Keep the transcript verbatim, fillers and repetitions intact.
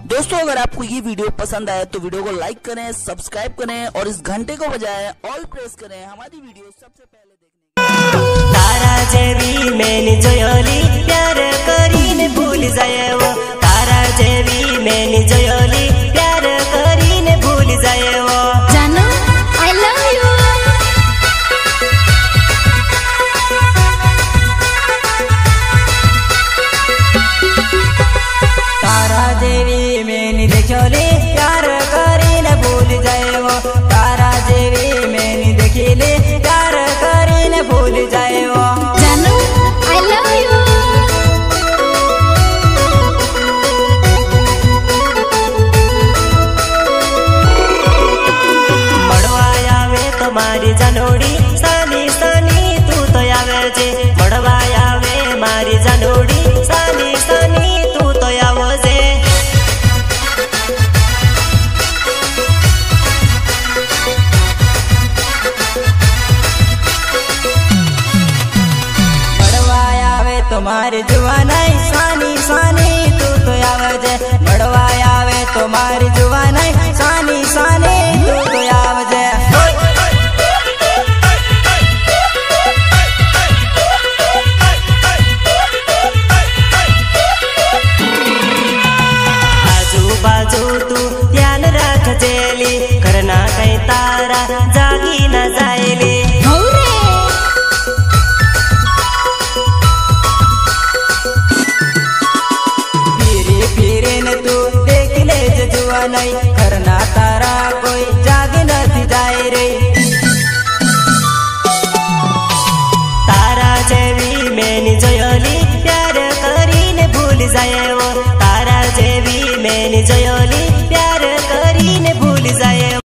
दोस्तों अगर आपको ये वीडियो पसंद आए तो वीडियो को लाइक करें, सब्सक्राइब करें और इस घंटे को बजाएं ऑल प्रेस करें हमारी वीडियो सबसे पहले देखने। तारा जेवी मैंने जोयोली प्यार करीने भूल जाए वो, तारा जेवी मैंने जोयोली प्यार करीने भूल जाए वो। जानू आई लव यू। तारा जेवी मैंने देखोली प्यार करीने भूल जाए वो, तारा जेवी मैंने देखिले प्यार करीने भूल जाए वो। जानू आई लव यू। मड़वा आवे तुम्हारी जनोड़ी सानी सानी तू तो आवे जे, मड़वा आवे मारी जनोड़ी सानी सानी तू तो आवो जे। मड़वा आवे तुम्हारी जुवानाई सानी सानी तू तो आवे जे, मड़वा आवे तुम्हारी जुवानाई सानी सानी तू तो आवे जे। बाजू तू ध्यान रख जेली, करना कहीं तारा जागी न जाएली। फिरे फिरे न तू देख ले जुआ नहीं, करना तारा कोई जागी न जाए रे। तारा जेवी मैंने जोयोली प्यार करीने भूल जाए वो, तारा जेवी मैंने जोयोली